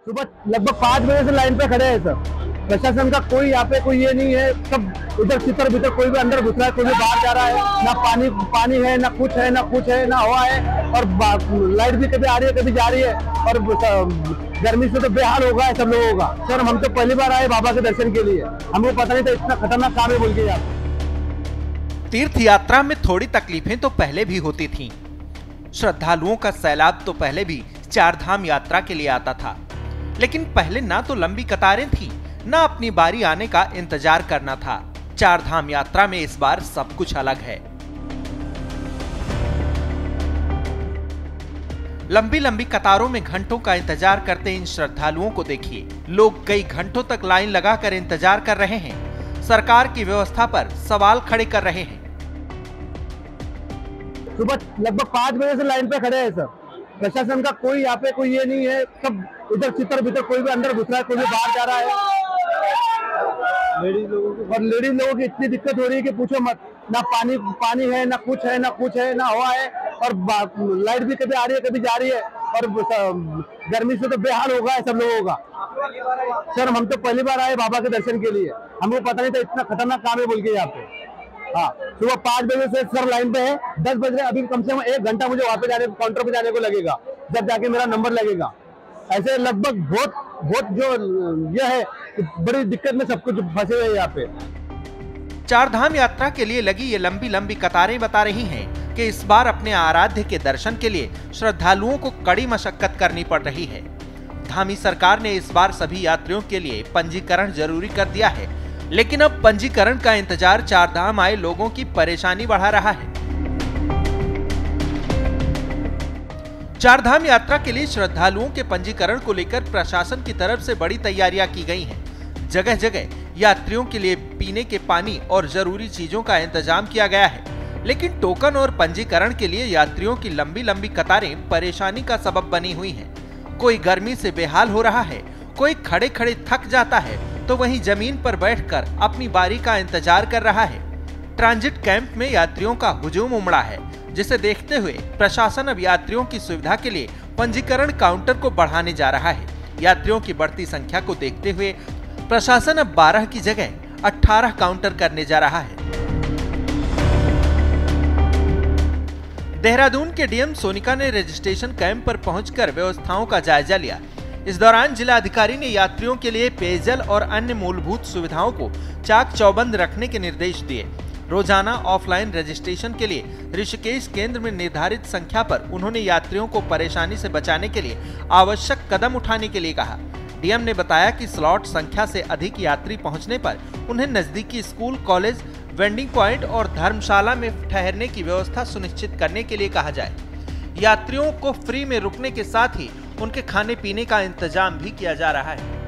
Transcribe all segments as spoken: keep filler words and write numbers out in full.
सुबह लगभग पाँच बजे से लाइन पे खड़े हैं सर। प्रशासन का कोई यहाँ पे कोई ये नहीं है, सब इधर चितर भीतर, कोई भी अंदर घुस रहा है, कोई भी बाहर जा रहा है। ना पानी पानी है, ना कुछ है, ना कुछ है, ना हवा है। और लाइट भी कभी आ रही है, कभी जा रही है। और गर्मी से तो बेहाल हो गया है सब लोगों का। सर हम तो पहली बार आए बाबा के दर्शन के लिए, हमको पता नहीं था इतना खतरनाक काम है बोल के। यहाँ तीर्थ यात्रा में थोड़ी तकलीफें तो पहले भी होती थीं। श्रद्धालुओं का सैलाब तो पहले भी चार धाम यात्रा के लिए आता था, लेकिन पहले ना तो लंबी कतारें थी, ना अपनी बारी आने का इंतजार करना था। चार धाम यात्रा में इस बार सब कुछ अलग है। लंबी लंबी कतारों में घंटों का इंतजार करते इन श्रद्धालुओं को देखिए। लोग कई घंटों तक लाइन लगाकर इंतजार कर रहे हैं, सरकार की व्यवस्था पर सवाल खड़े कर रहे हैं। सुबह लगभग पाँच बजे से लाइन पे खड़े हैं सर। प्रशासन का कोई यहाँ पे कोई ये नहीं है, सब इधर चितर भीतर, कोई भी अंदर घुस रहा है, कोई भी बाहर जा रहा है। लेडीज लोगों की और लेडीज लोगों की इतनी दिक्कत हो रही है कि पूछो मत। ना पानी पानी है, ना कुछ है, ना कुछ है, ना हवा है। और लाइट भी कभी आ रही है, कभी जा रही है। और गर्मी से तो बेहाल हो गया है सब लोगों का। सर हम तो पहली बार आए बाबा के दर्शन के लिए, हमको पता नहीं था इतना खतरनाक काम है बोल के। यहाँ पे हाँ, सुबह पाँच बजे से सर लाइन पे है, दस बज रहे। अभी कम से कम एक घंटा मुझे वहाँ पे जाने, काउंटर पे जाने को लगेगा, जब जाके मेरा नंबर लगेगा। ऐसे लगभग बहुत बहुत जो यह है, बड़ी दिक्कत में सब कुछ फंसे हुए यहाँ पे। चार धाम यात्रा के लिए लगी ये लंबी लंबी कतारें बता रही हैं कि इस बार अपने आराध्य के दर्शन के लिए श्रद्धालुओं को कड़ी मशक्कत करनी पड़ रही है। धामी सरकार ने इस बार सभी यात्रियों के लिए पंजीकरण जरूरी कर दिया है, लेकिन अब पंजीकरण का इंतजार चार धाम आए लोगों की परेशानी बढ़ा रहा है। चार धाम यात्रा के लिए श्रद्धालुओं के पंजीकरण को लेकर प्रशासन की तरफ से बड़ी तैयारियां की गई हैं। जगह जगह यात्रियों के लिए पीने के पानी और जरूरी चीजों का इंतजाम किया गया है, लेकिन टोकन और पंजीकरण के लिए यात्रियों की लंबी लंबी कतारें परेशानी का सबब बनी हुई हैं। कोई गर्मी से बेहाल हो रहा है, कोई खड़े खड़े थक जाता है, तो वहीं जमीन पर बैठकर अपनी बारी का इंतजार कर रहा है। ट्रांजिट कैंप में यात्रियों का हुजूम उमड़ा है, जिसे देखते हुए प्रशासन अब यात्रियों की सुविधा के लिए पंजीकरण काउंटर को बढ़ाने जा रहा है। यात्रियों की बढ़ती संख्या को देखते हुए प्रशासन अब बारह की जगह अठारह काउंटर करने जा रहा है। देहरादून के डीएम सोनिका ने रजिस्ट्रेशन कैंप पर पहुंचकर व्यवस्थाओं का जायजा लिया। इस दौरान जिला अधिकारी ने यात्रियों के लिए पेयजल और अन्य मूलभूत सुविधाओं को चाक चौबंद रखने के निर्देश दिए। रोजाना ऑफलाइन रजिस्ट्रेशन के लिए ऋषिकेश केंद्र में निर्धारित संख्या पर उन्होंने यात्रियों को परेशानी से बचाने के लिए आवश्यक कदम उठाने के लिए कहा। डीएम ने बताया कि स्लॉट संख्या से अधिक यात्री पहुंचने पर उन्हें नजदीकी स्कूल, कॉलेज, वेंडिंग पॉइंट और धर्मशाला में ठहरने की व्यवस्था सुनिश्चित करने के लिए कहा जाए। यात्रियों को फ्री में रुकने के साथ ही उनके खाने पीने का इंतजाम भी किया जा रहा है।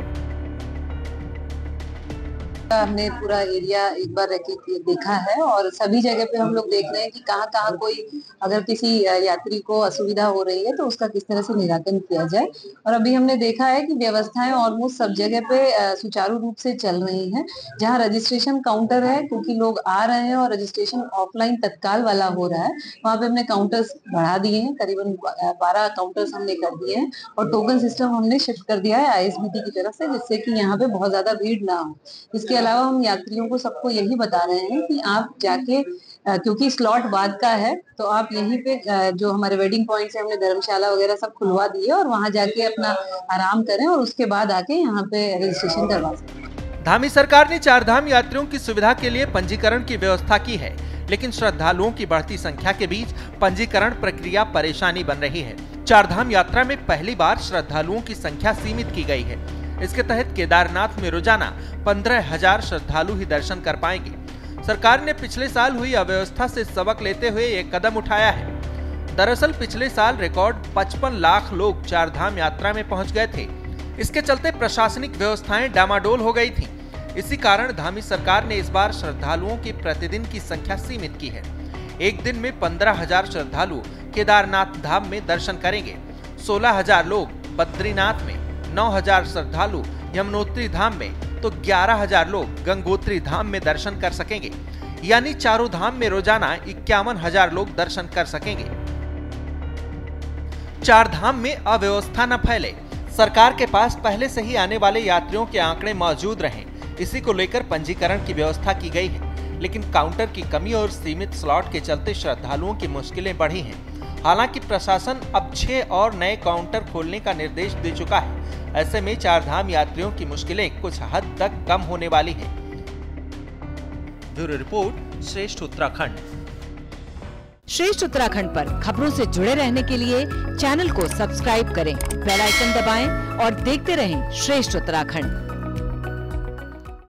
हमने पूरा एरिया एक बार देखा है और सभी जगह पे हम लोग देख रहे हैं कि कहाँ कहाँ कोई अगर किसी यात्री को असुविधा हो रही है तो उसका किस तरह से निराकरण किया जाए। और अभी हमने देखा है कि व्यवस्थाएं ऑलमोस्ट सब जगह पे सुचारू रूप से चल रही हैं। जहाँ रजिस्ट्रेशन काउंटर है, क्योंकि लोग आ रहे हैं और रजिस्ट्रेशन ऑफलाइन तत्काल वाला हो रहा है, वहाँ पे हमने काउंटर्स बढ़ा दिए हैं। करीबन बारह काउंटर्स हमने कर दिए हैं और टोकन सिस्टम हमने शिफ्ट कर दिया है आईएसबीटी की तरफ से, जिससे कि यहाँ पे बहुत ज्यादा भीड़ ना हो। इसके अलावा हम यात्रियों को सबको यही बता रहे हैं कि आप जाके, क्योंकि स्लॉट बाद का है, तो आप यहीं पे जो हमारे वेडिंग पॉइंट्स है, हमने धर्मशाला वगैरह सब खुलवा दिए और वहां जाके अपना आराम करें और उसके बाद आके यहाँ पे रजिस्ट्रेशन करवा सकते। धामी सरकार ने चार धाम यात्रियों की सुविधा के लिए पंजीकरण की व्यवस्था की है, लेकिन श्रद्धालुओं की बढ़ती संख्या के बीच पंजीकरण प्रक्रिया परेशानी बन रही है। चार धाम यात्रा में पहली बार श्रद्धालुओं की संख्या सीमित की गई है। इसके तहत केदारनाथ में रोजाना पंद्रह हजार श्रद्धालु ही दर्शन कर पाएंगे। सरकार ने पिछले साल हुई अव्यवस्था से सबक लेते हुए एक कदम उठाया है। दरअसल पिछले साल रिकॉर्ड पचपन लाख लोग चार धाम यात्रा में पहुंच गए थे। इसके चलते प्रशासनिक व्यवस्थाएं डामाडोल हो गई थी। इसी कारण धामी सरकार ने इस बार श्रद्धालुओं की प्रतिदिन की संख्या सीमित की है। एक दिन में पंद्रह हजार श्रद्धालु केदारनाथ धाम में दर्शन करेंगे, सोलह हजार लोग बद्रीनाथ में, नौ हजार श्रद्धालु यमुनोत्री धाम में, तो ग्यारह हजार लोग गंगोत्री धाम में दर्शन कर सकेंगे। यानी चारों धाम में रोजाना इक्यावन हजार लोग दर्शन कर सकेंगे। चार धाम में अव्यवस्था न फैले, सरकार के पास पहले से ही आने वाले यात्रियों के आंकड़े मौजूद रहें, इसी को लेकर पंजीकरण की व्यवस्था की गई है। लेकिन काउंटर की कमी और सीमित स्लॉट के चलते श्रद्धालुओं की मुश्किलें बढ़ी हैं। हालांकि प्रशासन अब छह और नए काउंटर खोलने का निर्देश दे चुका है। ऐसे में चार धाम यात्रियों की मुश्किलें कुछ हद तक कम होने वाली हैं। ब्यूरो रिपोर्ट, श्रेष्ठ उत्तराखंड। श्रेष्ठ उत्तराखंड पर खबरों से जुड़े रहने के लिए चैनल को सब्सक्राइब करें, बेल आइकन दबाएं और देखते रहें श्रेष्ठ उत्तराखंड।